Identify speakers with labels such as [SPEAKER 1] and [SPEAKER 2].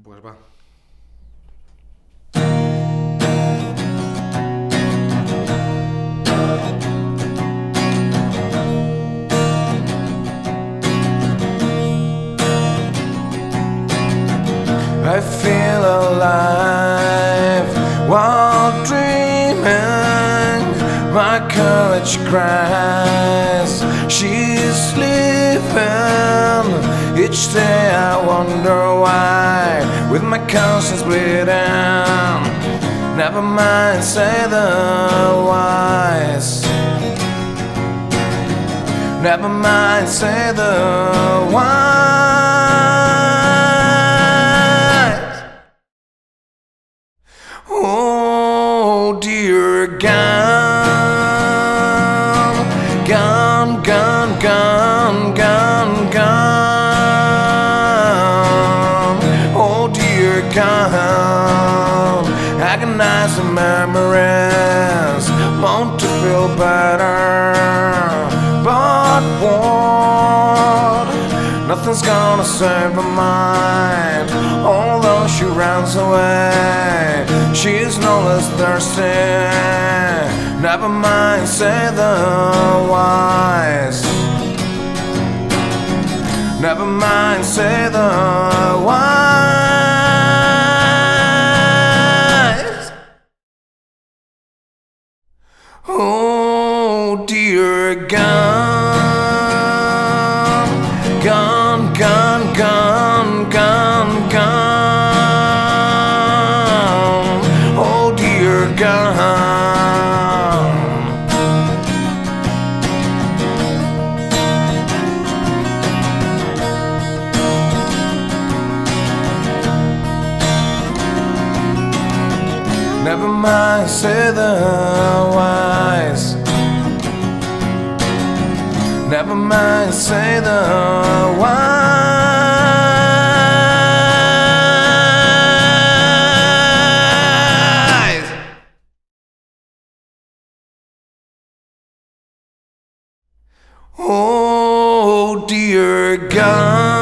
[SPEAKER 1] Pues va. I feel alive while dreaming. My courage cries, she's sleeping. Each day I wonder why, with my conscience bleeding. Never mind, say the wise. Never mind, say the wise. Oh dear, gone, gone, gone, gone, gone, gone. Oh dear, gone. Agonizing memories, want to feel better, but what? Nothing's gonna save her mind. Although she runs away, she's no less thirsty. Never mind, say the wise. Never mind, say the wise. Oh dear, gone, gone, gone, gone, gone, gone. Oh dear, gone. Never mind, say the wise. Never mind, say the wise. Oh dear God.